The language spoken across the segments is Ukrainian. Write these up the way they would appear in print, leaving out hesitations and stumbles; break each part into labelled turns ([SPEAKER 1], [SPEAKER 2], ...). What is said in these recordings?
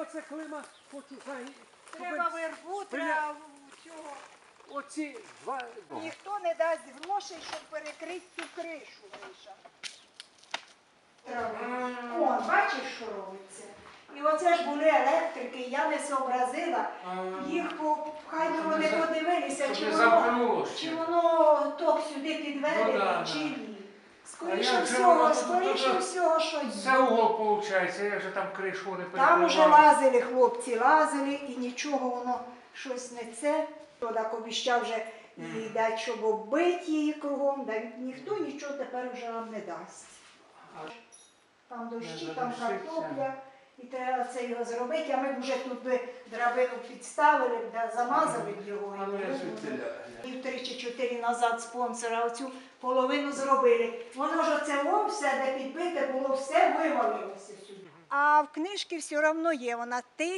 [SPEAKER 1] оце клима хоче.
[SPEAKER 2] Треба вербу, треба цього.
[SPEAKER 1] Оці два.
[SPEAKER 2] Ніхто не дасть грошей, щоб перекрити цю кришу, Миша. О, бачиш, що робиться? І оце ж були електрики, я не зобразила. Їх хай би вони подивилися, чи воно ток сюди підведений, чи ні. Скоріше всього, що є.
[SPEAKER 1] Це угол виходить, я вже там кришу не перебивав.
[SPEAKER 2] Там уже лазили хлопці, лазили і нічого воно щось не це. Так обіщав вже і дати, щоб оббити її кругом, ніхто нічого тепер вже вам не дасть. Там дощі, там картопля, і треба це його зробити, а ми б вже тут би драбину підставили, замазали б його. І 3 чи 4 назад спонсора оцю половину зробили. Воно ж оце все, де підбите було, все вивалилося сюди. А в книжці все одно є, вона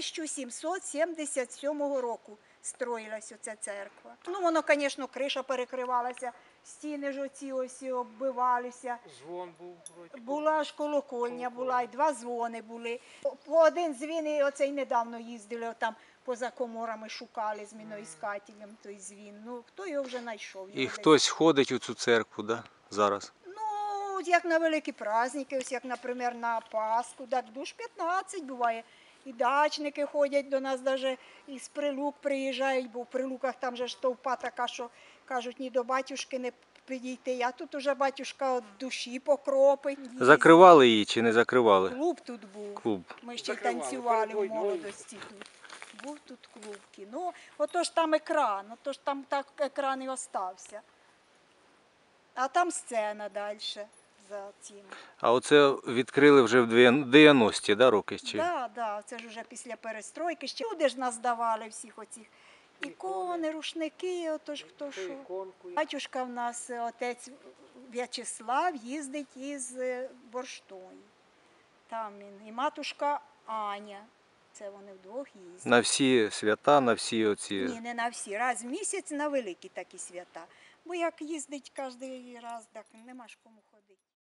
[SPEAKER 2] 1777 року строїлась оця церква. Ну, воно, звісно, криша перекривалася, стіни ж оці ось оббивалися.
[SPEAKER 1] Дзвон був.
[SPEAKER 2] Була ж колокольня, була, і 2 дзвони були. По один дзвін, і оцей недавно їздили, там поза коморами шукали з міноіскателем той дзвін. Ну, хто його вже знайшов.
[SPEAKER 3] І хтось ходить у цю церкву, да, зараз?
[SPEAKER 2] Ну, як на великі праздники, ось як, наприклад, на Пасху, так душ 15 буває. І дачники ходять до нас, навіть із Прилук приїжджають, бо в Прилуках там же ж товпа така, що кажуть, ні до батюшки не підійти. А тут уже батюшка від душі покропить.
[SPEAKER 3] Закривали її чи не закривали?
[SPEAKER 2] Клуб тут був.
[SPEAKER 3] Клуб.
[SPEAKER 2] Ми ще й танцювали в молодості тут. Був тут клуб кіно. Отож там екран, отож там так екран і остався. А там сцена далі за цим.
[SPEAKER 3] А оце відкрили вже в 90-ті, да, роки?
[SPEAKER 2] Так, да, це ж вже після перестройки. Ще люди ж нас давали всіх оцих ікони, рушники, отож хто що. Батюшка в нас, отець В'ячеслав, їздить із Борштою. Там він. І матушка Аня. Це вони вдвох їздять.
[SPEAKER 3] На всі свята, на всі оці...
[SPEAKER 2] Ні, не на всі. Раз в місяць на великі такі свята. Бо як їздить кожен раз, так нема ж кому